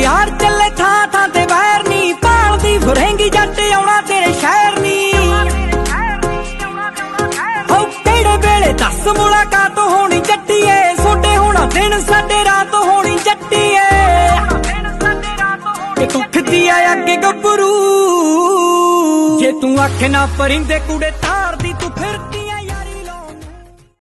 यार चले था था ते वैर नी पालदी फुरेंगी जट आउणा तेरे शहर नी हो केड़े वेले दस मुलाकात होनी जट्टीए सोडे होना दिन साडे रात होनी जट्टीए तू फिरदी आ अगे गब्बरू जे तू आखे ना परिंदे कुड़े तार दी तू फिरदी